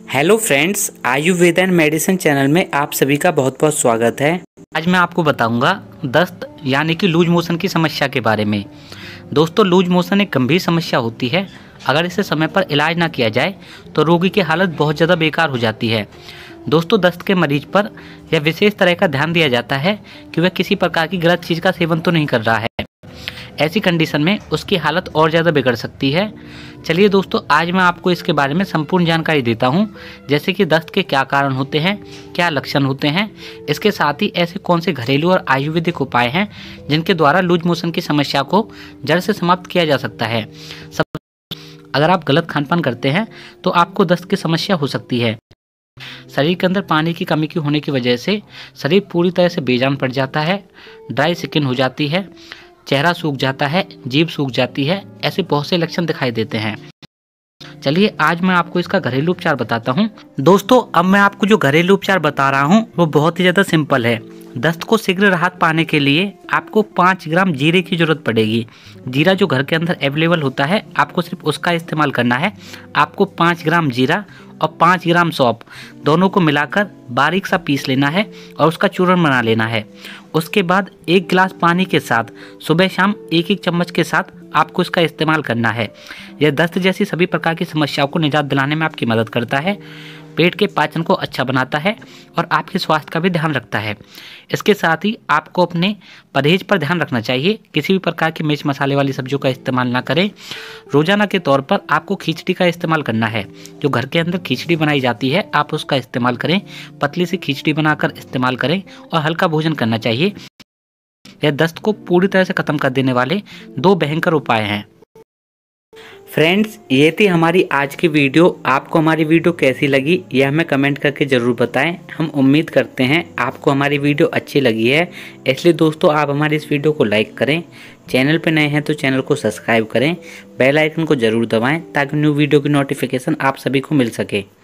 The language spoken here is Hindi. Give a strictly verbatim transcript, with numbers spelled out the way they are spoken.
Hello friends, Ayurveda and medicine channel में आप सभी का बहुत बहुत स्वागत है। आज मैं आपको बताऊंगा दस्त यानी कि लूज मोशन की समस्या के बारे में। दोस्तों, लूज मोशन एक गंभीर समस्या होती है। अगर इसे समय पर इलाज ना किया जाए तो रोगी की हालत बहुत ज़्यादा बेकार हो जाती है। दोस्तों, दस्त के मरीज पर यह विशेष तरह का ध्यान दिया जाता है कि वह किसी प्रकार की गलत चीज़ का सेवन तो नहीं कर रहा है। ऐसी कंडीशन में उसकी हालत और ज़्यादा बिगड़ सकती है। चलिए दोस्तों, आज मैं आपको इसके बारे में संपूर्ण जानकारी देता हूं, जैसे कि दस्त के क्या कारण होते हैं, क्या लक्षण होते हैं, इसके साथ ही ऐसे कौन से घरेलू और आयुर्वेदिक उपाय हैं जिनके द्वारा लूज मोशन की समस्या को जड़ से समाप्त किया जा सकता है। सब अगर आप गलत खानपान करते हैं तो आपको दस्त की समस्या हो सकती है। शरीर के अंदर पानी की कमी की होने की वजह से शरीर पूरी तरह से बेजान पड़ जाता है, ड्राई स्किन हो जाती है, चेहरा सूख जाता है, जीभ सूख जाती है। ऐसे बहुत से लक्षण दिखाई देते हैं। चलिए आज मैं आपको इसका घरेलू उपचार बताता हूं। दोस्तों, अब मैं आपको जो घरेलू उपचार बता रहा हूं वो बहुत ही ज़्यादा सिंपल है। दस्त को शीघ्र राहत पाने के लिए आपको पाँच ग्राम जीरे की ज़रूरत पड़ेगी। जीरा जो घर के अंदर अवेलेबल होता है, आपको सिर्फ उसका इस्तेमाल करना है। आपको पाँच ग्राम जीरा और पाँच ग्राम सौंफ दोनों को मिलाकर बारीक सा पीस लेना है और उसका चूर्ण बना लेना है। उसके बाद एक गिलास पानी के साथ सुबह शाम एक एक चम्मच के साथ आपको इसका इस्तेमाल करना है। यह दस्त जैसी सभी प्रकार की समस्याओं को निजात दिलाने में आपकी मदद करता है, पेट के पाचन को अच्छा बनाता है और आपके स्वास्थ्य का भी ध्यान रखता है। इसके साथ ही आपको अपने परहेज पर ध्यान रखना चाहिए। किसी भी प्रकार की मिर्च मसाले वाली सब्जियों का इस्तेमाल ना करें। रोजाना के तौर पर आपको खिचड़ी का इस्तेमाल करना है। जो घर के अंदर खिचड़ी बनाई जाती है, आप उसका इस्तेमाल करें। पतली सी खिचड़ी बनाकर इस्तेमाल करें और हल्का भोजन करना चाहिए। यह दस्त को पूरी तरह से खत्म कर देने वाले दो भयंकर उपाय हैं। फ्रेंड्स, ये थी हमारी आज की वीडियो। आपको हमारी वीडियो कैसी लगी यह हमें कमेंट करके ज़रूर बताएं। हम उम्मीद करते हैं आपको हमारी वीडियो अच्छी लगी है। इसलिए दोस्तों, आप हमारी इस वीडियो को लाइक करें। चैनल पर नए हैं तो चैनल को सब्सक्राइब करें। बेल आइकन को ज़रूर दबाएं ताकि न्यू वीडियो की नोटिफिकेशन आप सभी को मिल सके।